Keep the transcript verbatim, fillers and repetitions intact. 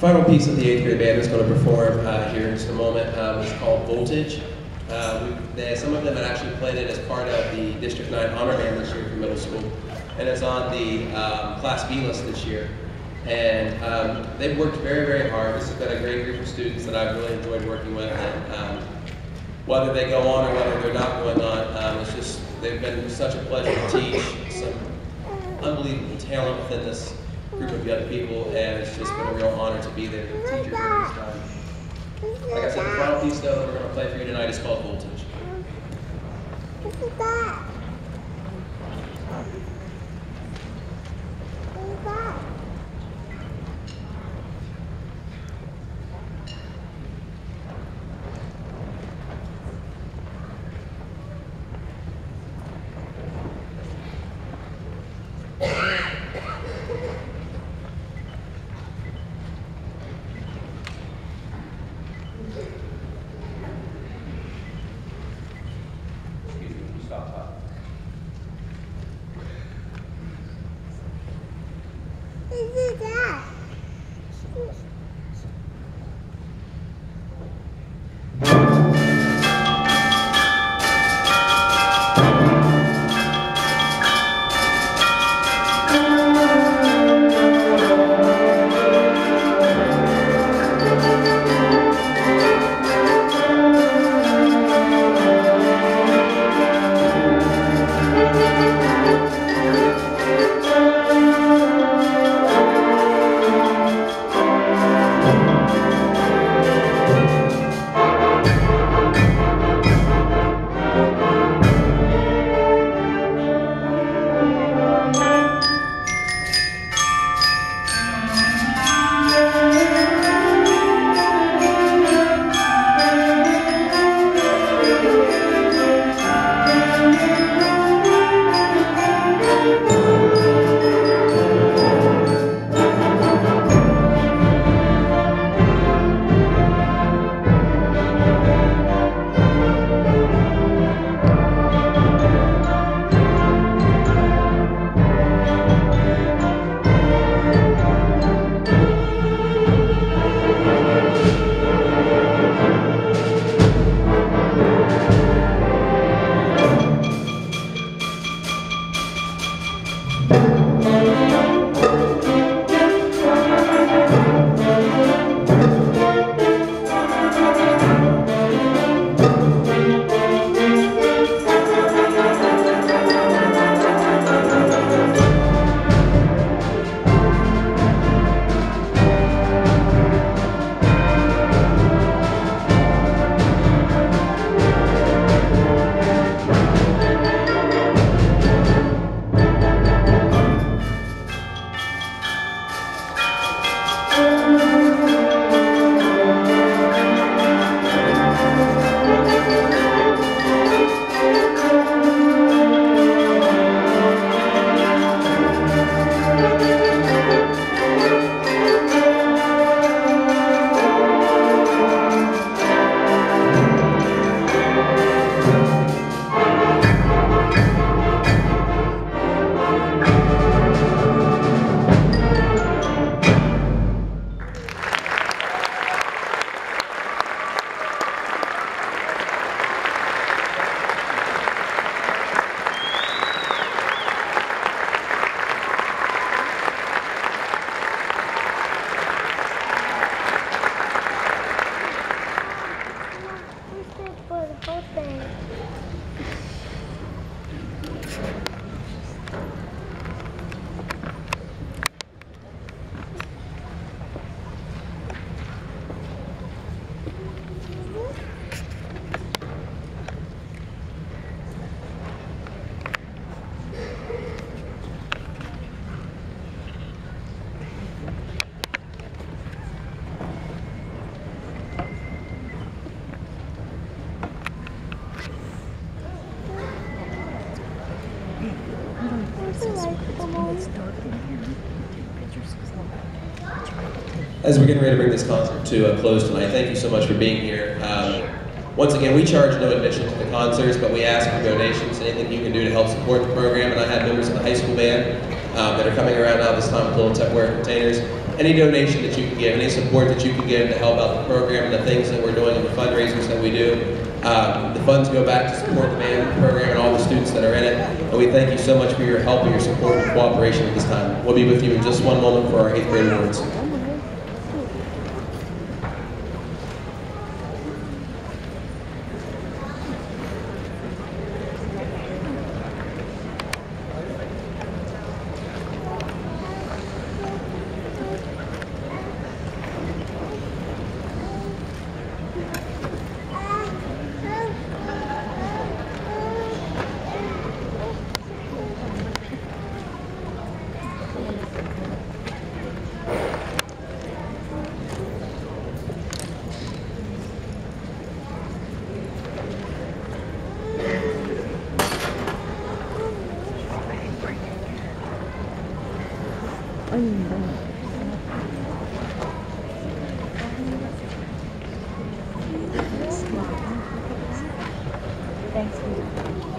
final piece of the eighth grade band is going to perform uh, here in just a moment um, is called Voltage. Uh, we, they, some of them had actually played it as part of the District nine Honor Band this year for middle school, and it's on the um, Class B list this year. And um, they've worked very, very hard. This has been a great group of students that I've really enjoyed working with. And um, whether they go on or whether they're not going on, um, it's just, they've been such a pleasure to teach. Some unbelievable talent within this group of young people, and it's just been a real honor to be there to teach you during this time. Like I said, the final piece though that we're going to play for you tonight is called Voltage. What is that? What is that? As we're getting ready to bring this concert to a close tonight, thank you so much for being here. Um, once again, we charge no admission to the concerts, but we ask for donations, anything you can do to help support the program. And I have members of the high school band um, that are coming around now this time with little Tupperware containers. any donation that you can give, any support that you can give to help out the program and the things that we're doing and the fundraisers that we do. Um, the funds go back to support the band program and all the students that are in it. And we thank you so much for your help and your support and cooperation at this time. We'll be with you in just one moment for our eighth grade awards. Thanks.